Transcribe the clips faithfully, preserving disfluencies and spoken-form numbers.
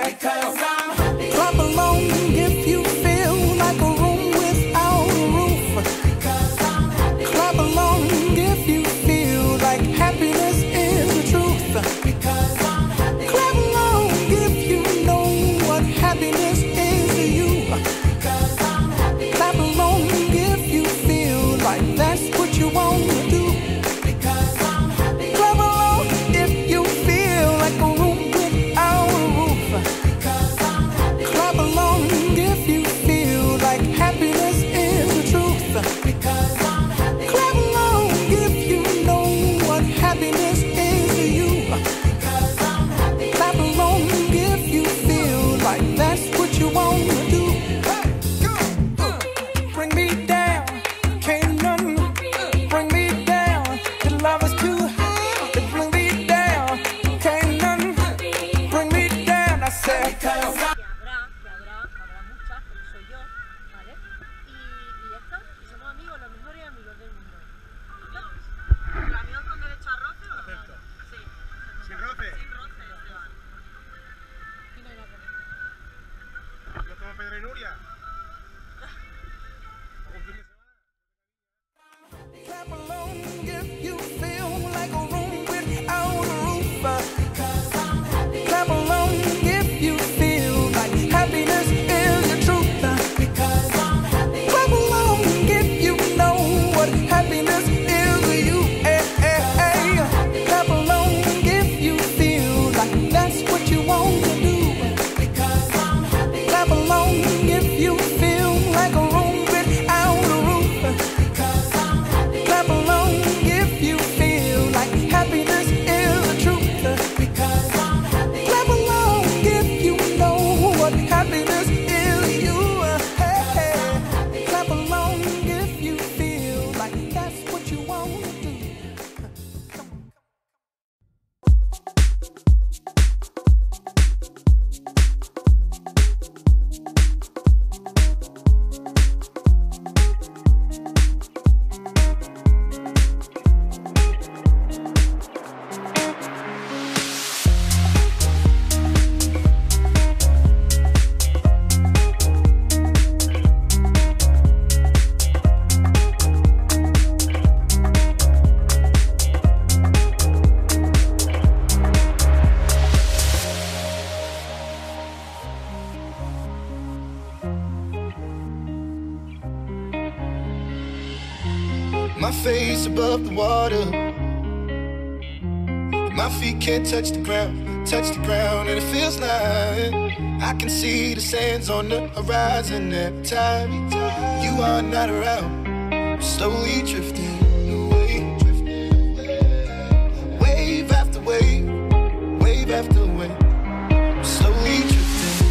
because I'm happy. Clap along if you feel like a room without a roof. Because I'm happy. Clap along if you feel like happiness is the truth. Because I'm happy. Clap along if you know what happiness is to you. Because I'm happy. Clap along if you feel like that's what you want to do. Because I'm happy. Clap along if you feel like a room without a roof. Because I'm happy. Clap along if you feel like happiness is the truth. Because I'm happy. Clap along if you know what happiness is to you. Because I'm happy. Clap along if you feel like that's what you want to do. Bring me down, can't none bring me down. The love is too high to bring me down. Can't none bring me down. I said, Que habrá, que habrá, que habrá muchas, pero soy yo, ¿vale? Y, y ya está, y somos amigos, los mejores amigos del mundo. ¿Los amigos con derecho a roce o no? Sí. ¿Sin roce? Sin roce, Esteban. Y no hay nada. ¿Yo como Pedro y Nuria? ¿Algún fin de semana? clap along if you feel like a room without a roof. Because I'm happy. Clap along if you feel like happiness is the truth. Because I'm happy. Clap along if you know what happiness is to you. Hey, hey, hey. Clap along if you feel like that's what you want to do. Because I'm happy. Clap along if you feel like a room without a roof. Because I'm happy. Clap along if you feel like happiness is the truth. Because I'm happy. Clap along if you know what happiness is to you. Hey, hey. Clap along if you feel like that's what you want to do. My face above the water, my feet can't touch the ground, touch the ground, and it feels like I can see the sands on the horizon every time you are not around. I'm slowly drifting away, wave after wave, wave after wave. I'm slowly drifting,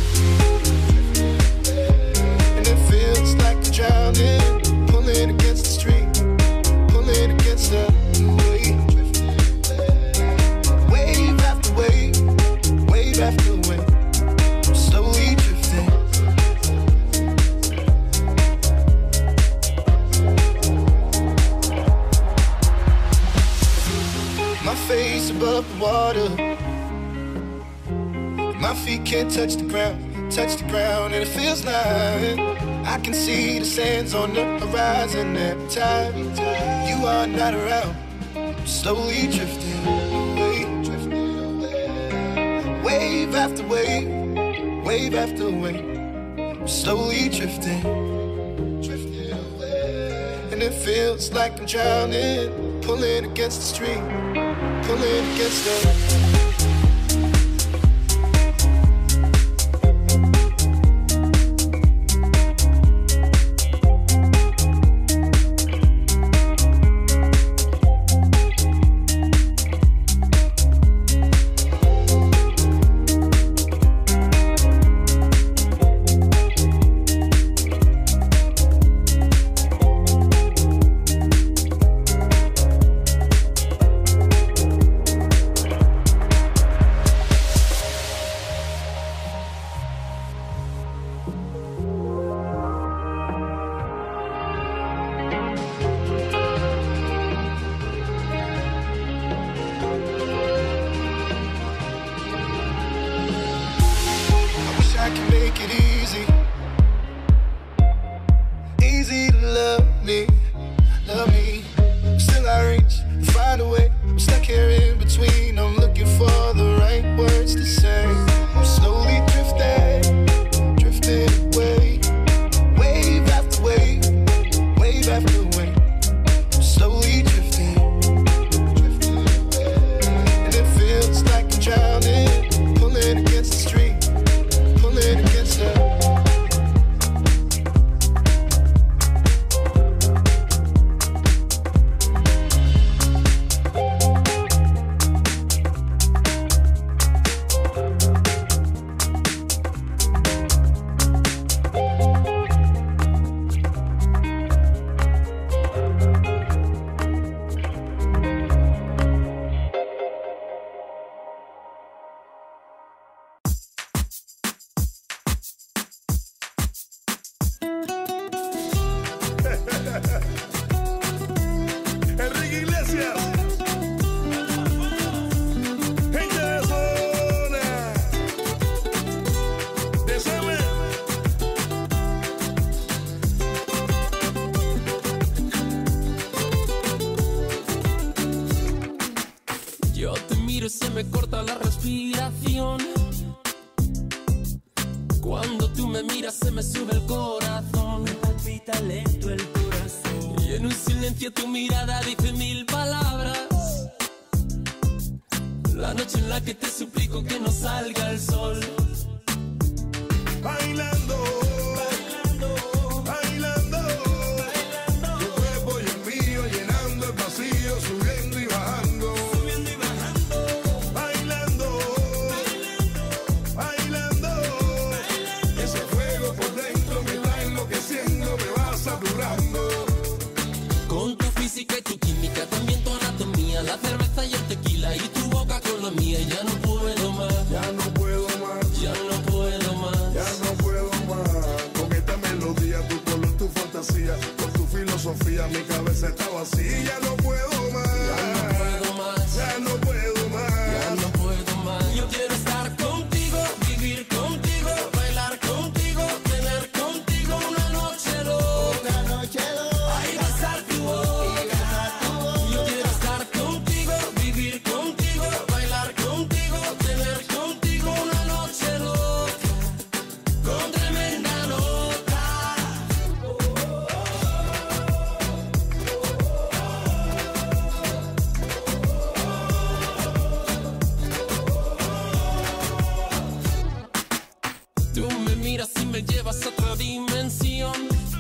and it feels like I'm drowning, pulling against the stream. Against the wave, wave after wave, wave after wave, I'm slowly drifting. My face above the water, my feet can't touch the ground, touch the ground, and it feels like I can see the sands on the horizon every time you are not around. I'm slowly drifting away, drifting away. Wave after wave, wave after wave. I'm slowly drifting, drifting away. And it feels like I'm drowning, pulling against the stream, pulling against the I can make it easy. Easy to love me, love me. Still I reach and find a way. I'm stuck here in between. I'm looking for the right words to say. I'm slowly drifting, drifting away. Wave after wave, wave after wave. I'm slowly drifting, drifting away. And it feels like I'm drowning, pulling against the stream, pulling against the. Enrique Iglesias, gente de zona, de Semen. Yo te miro y se me corta la respiración. Cuando tú me miras se me sube el corazón. Me palpita lento el corazón. Y en un silencio tu mirada dice mil palabras. La noche en la que te suplico que no salga el sol. Bailando, bailando, bailando, bailando. Tu cuerpo y el mío llenando el vacío, subiendo y bajando, subiendo y bajando. Bailando, bailando, bailando, bailando. Ese fuego por dentro me va enloqueciendo, me va saturando. Con tu física y tu química, también tu anatomía, la cerveza y el tequila y tu boca con la mía. Ya no puedo más, Ya no puedo más, ya no puedo más. ya no puedo más. Con esta melodía, tu color, tu fantasía, con tu filosofía, mi cabeza está vacía. Ya no puedo más, Ya no puedo más, ya no puedo más. ya no puedo más. Yo quiero estar contigo, vivir contigo, bailar contigo, tener contigo una noche loca. Ay, besar tu boca. Yo quiero estar contigo, vivir contigo, bailar contigo, tener contigo una noche loca, con tremenda nota. Tú me miras y me llevas a otra dimensión.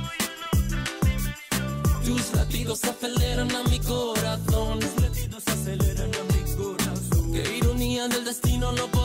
Tus latidos aceleran a mi corazón. Tus latidos aceleran a mi corazón. Qué ironía del destino, no puedo